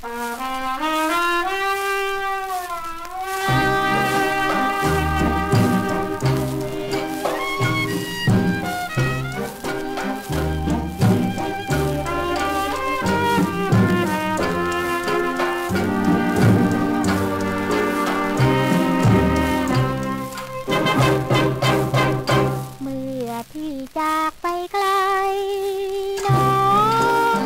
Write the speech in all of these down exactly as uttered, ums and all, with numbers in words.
จากไปไกลน้อง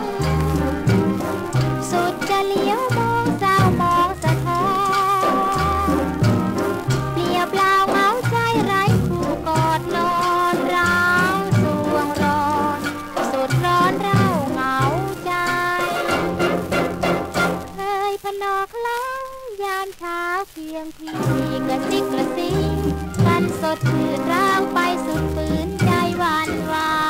สุดจะเลี้ยวมองเศร้ามองสะท้อนเปลี่ยวเปล่าเหงาใจไร้คู่กอดนอนร้าวสวงร้อนสุดร้อนเร่าเหงาใจเคยพนอกล้องยามเช้าเพียงพี่กระซิกกระซิบกันสดชื่นร้าวไปสุดฝืนใจหวานหวาน